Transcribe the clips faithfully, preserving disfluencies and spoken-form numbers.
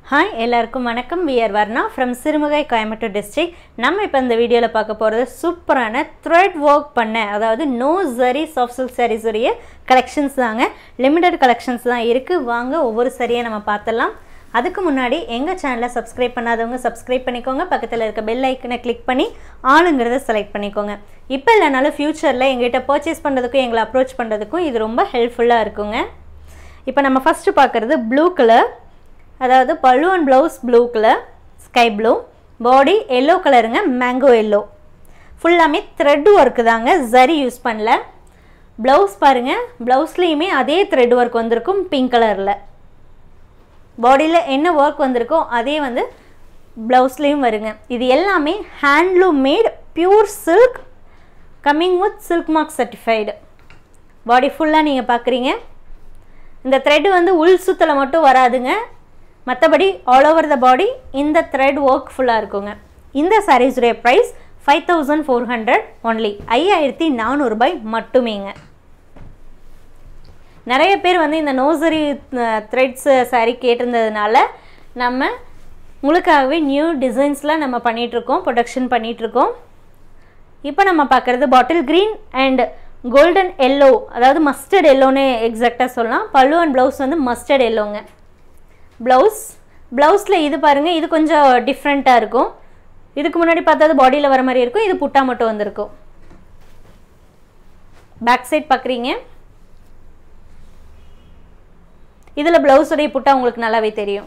Hi, எல்லாருக்கும் வணக்கம். We are Varnaa from Sirumugai, Coimbatore district. நம்ம இப்ப இந்த வீடியோல பார்க்க போறது சூப்பரான thread work பண்ண அதாவது no zari soft silk sarees உடைய collections தாங்க. limited collections தான் இருக்கு. வாங்க ஒவ்வொரு சரியை நம்ம பார்த்தலாம். அதுக்கு முன்னாடி எங்க சேனலை subscribe பண்ணாதவங்க subscribe பண்ணிக்கோங்க. பக்கத்துல இருக்க bell icon-ஐ click பண்ணி ஆளுங்கறத select பண்ணிக்கோங்க. இப்போ இல்லனாலும் ஃபியூச்சர்ல எங்ககிட்ட purchase பண்றதுக்கும் எங்களை approach பண்றதுக்கும் இது ரொம்ப ஹெல்ப்ஃபுல்லா இருக்குங்க. இப்போ நம்ம first பார்க்கிறது blue color அதாவது பல்லு and blouse blue color sky blue body yellow கலருங்க mango yellow ஃபுல்லாமே thread work தாங்க zari யூஸ் பண்ணல blouse பாருங்க blouseலயுமே அதே thread work வந்திருக்கும் pink கலர்ல பாடியில என்ன work வந்திருக்கோ அதே வந்து blouseலயும் வருங்க இது எல்லாமே handloom made pure silk coming with silk mark certified body ஃபுல்லா நீங்க பாக்குறீங்க இந்த thread வந்து உள் சுத்தல மட்டும் வராதுங்க மத்தபடி all over the body இந்த thread work ஃபுல்லா இருக்குங்க இந்த sarees உடைய price five thousand four hundred only five thousand four hundred ரூபாய் மட்டுமேங்க நிறைய பேர் வந்து இந்த நோசரி threads saree கேட்டிருந்ததனால நம்ம உங்களுக்காகவே நியூ டிசைன்ஸ்ல நம்ம பண்ணிட்டு இருக்கோம் ப்ரொடக்ஷன் பண்ணிட்டு இருக்கோம் இப்போ நம்ம பார்க்கிறது பாட்டில் green and golden yellow அதாவது mustard yellowனே எக்ஸாக்ட்டா சொல்லலாம் பல்லு and blouse வந்து mustard yellowங்க blouse blouseல இது பாருங்க இது கொஞ்சம் டிஃபரண்டா இருக்கும் இதுக்கு முன்னாடி பார்த்தது பாடியில வர மாதிரி இருக்கும் இது புட்டா மட்டும் வந்திருக்கும் பேக் சைடு பார்க்கறீங்க இதுல blouse உடைய புட்டா உங்களுக்கு நல்லாவே தெரியும்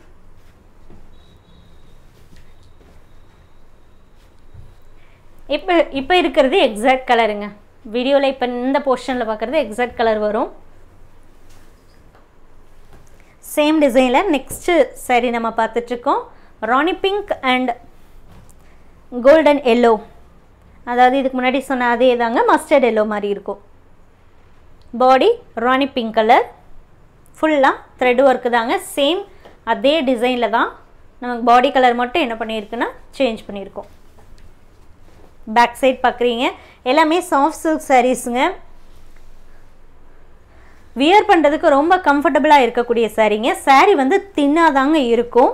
இப்போ இப்போ இருக்குது எக்ஸாக்ட் கலருங்க வீடியோல இப்ப இந்த போர்ஷன்ல பார்க்கிறது எக்ஸாக்ட் கலர் வரும் Same design la next saree nama paathirukom Rani pink and golden yellow adhaadu idukku munadi sonna adhe daanga mustard yellow mari irukum body Rani pink color full la thread work daanga same adhe design la dhaan namak body color mattum enna pannirukna change pannirkom back side paakringa ellame soft silk sarees nga wear பண்றதுக்கு ரொம்ப கம்ஃபர்ட்டபிளா இருக்கக்கூடிய சாரீங்க sorry வந்து தின்னா தாங்க இருக்கும்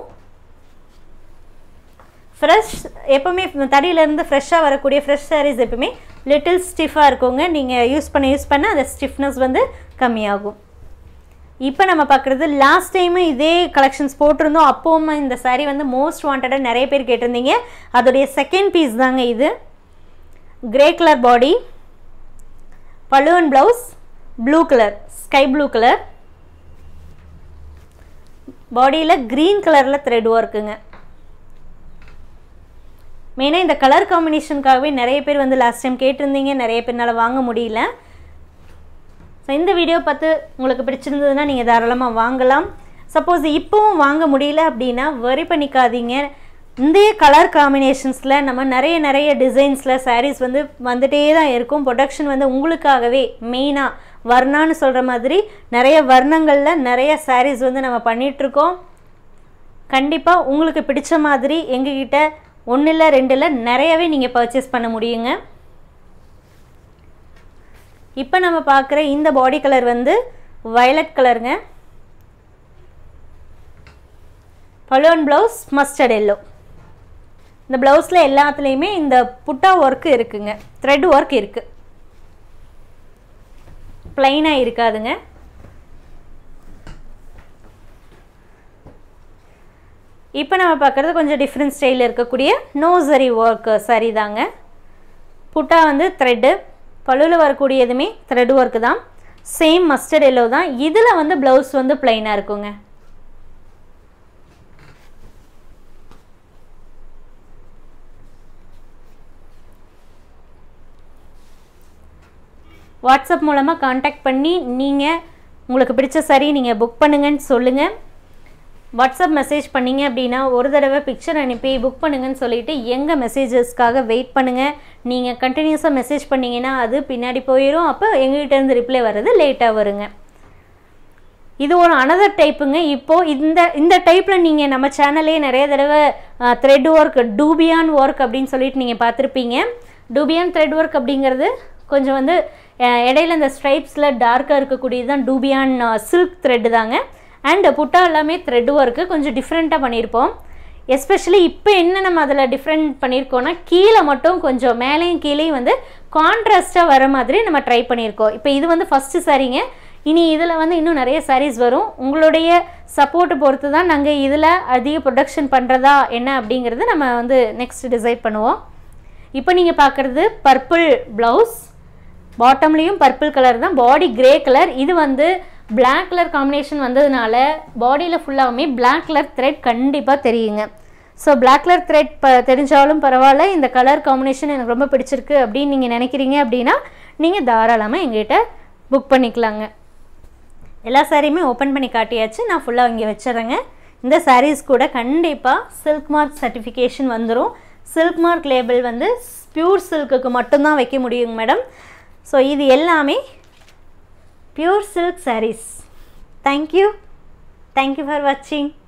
fresh எப்பவுமே தடியில இருந்து ஃப்ரெஷா வரக்கூடிய fresh sarees எப்பவுமே little stiff ஆ இருக்குங்க நீங்க யூஸ் பண்ண யூஸ் பண்ண அந்த stiffness வந்து கம்மியாகும் இப்போ நம்ம பார்க்கிறது லாஸ்ட் டைம் இதே கலெக்ஷன்ஸ் போட்டுறோம் அப்போவும் இந்த saree வந்து மோஸ்ட் வாண்டடா நிறைய பேர் கேட்டிருந்தீங்க அதோட செகண்ட் பீஸ் தாங்க இது கிரே கலர் பாடி பல்லு and blouse blue color sky blue color பாடியில green கலர்ல thread workங்க மெயினா இந்த கலர் காம்பினேஷனுக்காகவே நிறைய பேர் வந்து லாஸ்ட் டைம் கேட்டிருந்தீங்க நிறைய பேர்னால வாங்க முடியல சோ இந்த வீடியோ பார்த்து உங்களுக்கு பிடிச்சிருந்ததுனா நீங்க தாராளமா வாங்கலாம் சப்போஸ் இப்போவும் வாங்க முடியல அப்படினா வரி பண்ணிக்காதீங்க இந்த கலர் காம்பினேஷன்ஸ்ல நம்ம நிறைய நிறைய டிசைன்ஸ்ல sarees வந்து வந்துட்டே தான் இருக்கும் ப்ரொடக்ஷன் வந்து உங்களுக்காகவே மெயினா வர்ணான்னு சொல்ற மாதிரி நிறைய வர்ணங்கள்ல நிறைய sarees வந்து நம்ம பண்ணிட்டு இருக்கோம் கண்டிப்பா உங்களுக்கு பிடிச்ச மாதிரி எங்க கிட்ட ஒன்னு இல்ல ரெண்டு இல்ல நிறையவே நீங்க பர்சேஸ் பண்ண முடியுங்க இப்போ நம்ம பார்க்குற இந்த பாடி கலர் வந்து violet கலர்ங்க பல்லு and blouse mustard yellow இந்த blouseல எல்லாத்துலயுமே இந்த புட்டா work இருக்குங்க thread work இருக்கு plain ஆ இருக்காதுங்க இப்போ நம்ம பார்க்கிறது கொஞ்சம் டிஃபரண்ட் ஸ்டைல்ல இருக்கக்கூடிய no zari work saree தாங்க புட்டா வந்து thread பல்லுல வரக்கூடியதுமே thread work தான் சேம் mustard yellow தான் இதுல வந்து blouse வந்து plain ஆ இருக்குங்க WhatsApp மூலமா कांटेक्ट பண்ணி நீங்க உங்களுக்கு பிடிச்ச saree நீங்க புக் பண்ணுங்கன்னு சொல்லுங்க WhatsApp மெசேஜ் பண்ணீங்க அப்படினா ஒரு தடவை பிக்சர் அனுப்பி புக் பண்ணுங்கன்னு சொல்லிட்டு எங்க மெசேजेसக்காக வெயிட் பண்ணுங்க நீங்க கண்டினியூஸா மெசேஜ் பண்ணீங்கனா அது பின்னாடி போயிடும் அப்ப எங்க கிட்ட இருந்து ரிப்ளை வரது லேட்டா வருங்க இது ஒரு another டைப்புங்க இப்போ இந்த இந்த டைப்ல நீங்க நம்ம சேனல்லே நிறைய தடவை thread work dubian work அப்படினு சொல்லிட்டு நீங்க பாத்திருப்பீங்க dubian thread work அப்படிங்கிறது கொஞ்சம் வந்து இடையில இந்த ஸ்ட்ரைப்ஸ்ல டார்க்கா இருக்க கூடியது தான் dubian silk thread தாங்க அண்ட் புட்டா எல்லாமே த்ரெட் ஒர்க்கு கொஞ்சம் டிஃப்ரெண்ட்டாக பண்ணியிருப்போம். எஸ்பெஷலி இப்போ என்ன நம்ம அதில் டிஃப்ரெண்ட் பண்ணியிருக்கோன்னா கீழே மட்டும் கொஞ்சம் மேலேயும் கீழேயும் வந்து கான்ட்ராஸ்ட்டாக வர மாதிரி நம்ம ட்ரை பண்ணியிருக்கோம். இப்போ இது வந்து ஃபஸ்ட்டு சாரீங்க. இனி இதில் வந்து இன்னும் நிறைய சாரீஸ் வரும். உங்களுடைய சப்போர்ட்டை பொறுத்து தான் நாங்கள் இதில் அதிக ப்ரொடக்ஷன் பண்ணுறதா என்ன அப்படிங்கிறது நம்ம வந்து நெக்ஸ்ட் டிசைட் பண்ணுவோம். இப்போ நீங்கள் பார்க்குறது பர்பிள் ப்ளவுஸ், பாட்டம்லேயும் பர்பிள் கலர் தான், பாடி கிரே கலர். இது வந்து பிளாக் கலர் காம்பினேஷன் வந்ததுனால பாடியில் ஃபுல்லாகவுமே பிளாக் கலர் த்ரெட் கண்டிப்பாக தெரியுங்க. ஸோ பிளாக் கலர் த்ரெட் ப தெரிஞ்சாலும் பரவாயில்ல, இந்த கலர் காம்பினேஷன் எனக்கு ரொம்ப பிடிச்சிருக்கு அப்படின்னு நீங்கள் நினைக்கிறீங்க அப்படின்னா நீங்கள் தாராளமாக எங்ககிட்ட புக் பண்ணிக்கலாங்க. எல்லா சாரியுமே ஓப்பன் பண்ணி காட்டியாச்சு. நான் ஃபுல்லாக இங்கே வச்சிட்றேங்க. இந்த சாரீஸ் கூட கண்டிப்பாக சில்க் மார்க் சர்டிஃபிகேஷன் வந்துடும். சில்க் மார்க் லேபிள் வந்து பியூர் சில்க்குக்கு மட்டும்தான் வைக்க முடியுங்க மேடம். ஸோ இது எல்லாமே pure silk saris. Thank you thank you for வாட்சிங்.